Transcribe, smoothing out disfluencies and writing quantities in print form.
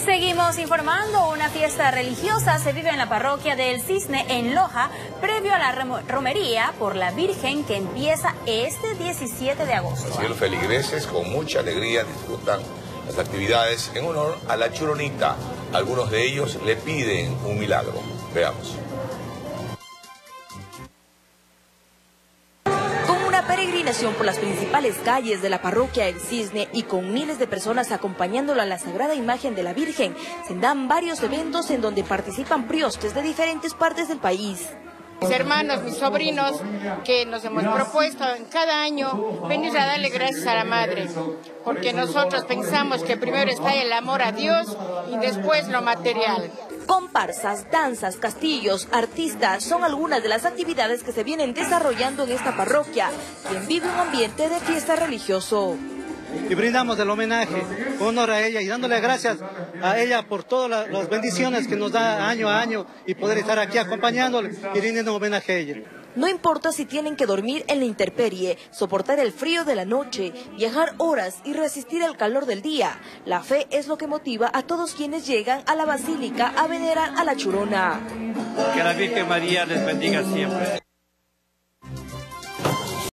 Seguimos informando. Una fiesta religiosa se vive en la parroquia del Cisne en Loja, previo a la romería por la Virgen que empieza este 17 de agosto. Así los feligreses con mucha alegría disfrutan las actividades en honor a la Churonita. Algunos de ellos le piden un milagro. Veamos. Peregrinación por las principales calles de la parroquia El Cisne y con miles de personas acompañándola a la sagrada imagen de la Virgen, se dan varios eventos en donde participan priostes de diferentes partes del país. Mis hermanos, mis sobrinos, que nos hemos propuesto en cada año venir a darle gracias a la Madre, porque nosotros pensamos que primero está el amor a Dios y después lo material. Comparsas, danzas, castillos, artistas son algunas de las actividades que se vienen desarrollando en esta parroquia, quien vive un ambiente de fiesta religioso. Y brindamos el homenaje, honor a ella y dándole gracias a ella por todas las bendiciones que nos da año a año y poder estar aquí acompañándole y rindiendo homenaje a ella. No importa si tienen que dormir en la intemperie, soportar el frío de la noche, viajar horas y resistir el calor del día. La fe es lo que motiva a todos quienes llegan a la basílica a venerar a la Churona. Que la Virgen María les bendiga siempre.